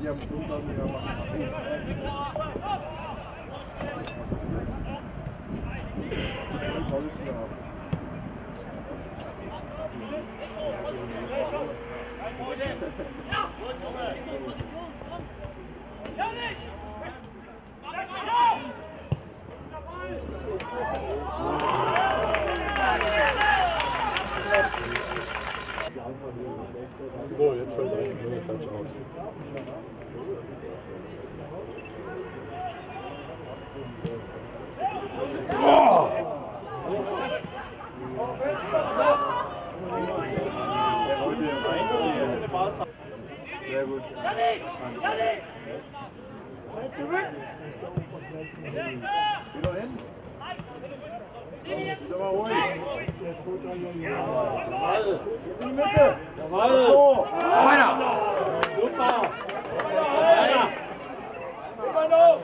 So, jetzt fällt der letzte falsch aus. Oh! Sehr gut. Wieder hin. Ist aber ruhig. Jawohl. In die Mitte. Jawohl. Weiter. Super. Immer noch.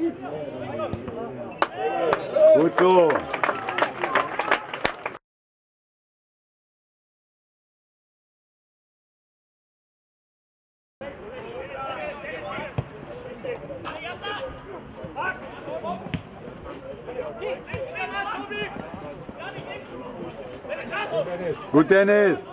Gut so. Gut, Dennis.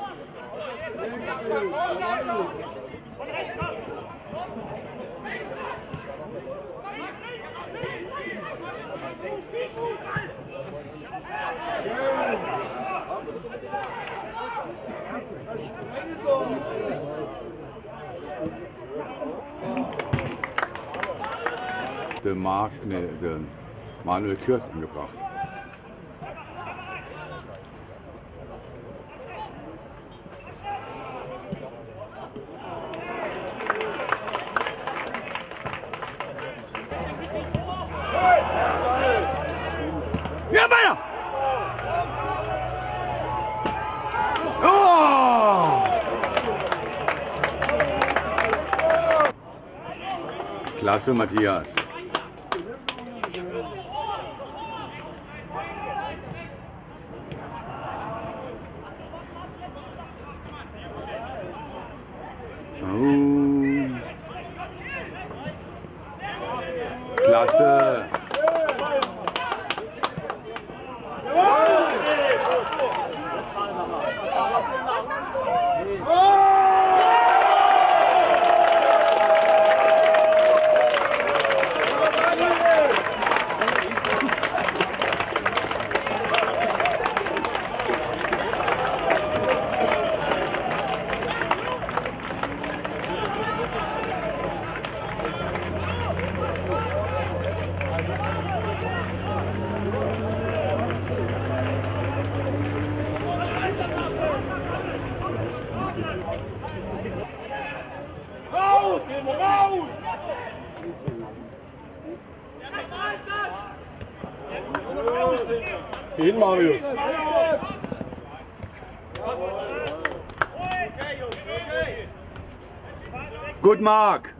Der Manuel Thorsten gebracht. Ja, weiter! Oh! Klasse, Matthias. Klasse. Hin, Marius. Gut, Marc.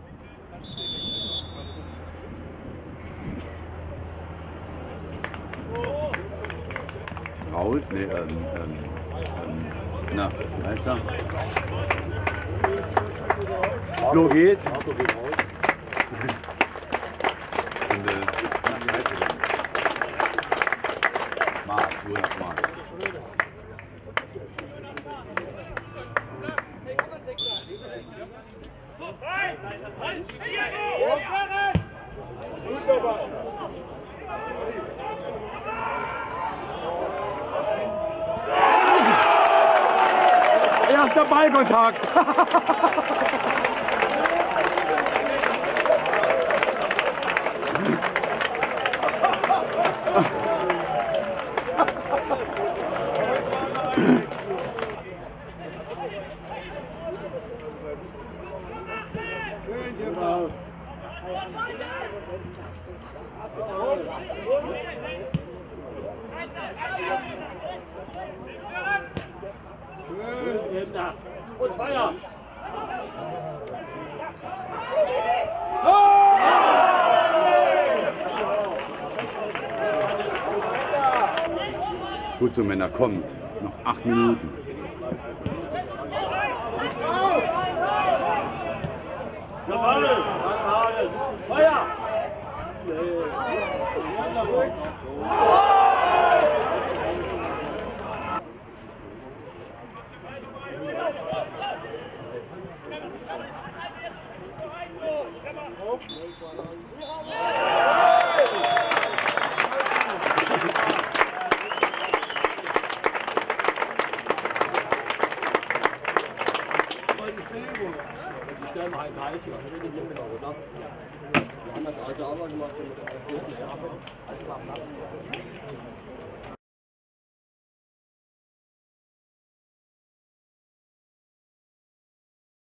Raus? Nee, na, wie heißt er? Flo geht. Flo geht raus. Und, wie heißt er denn? Mart, Jonas Mart. Erster Ballkontakt. Und Feier! Gut so, Männer, kommt. Noch 8 Minuten. Ja, Jawohl! Feuer! Die stellen halt heiß, ja, das ist nicht genau, oder? Wir haben das alte auch mal gemacht, mit der vierten, ja.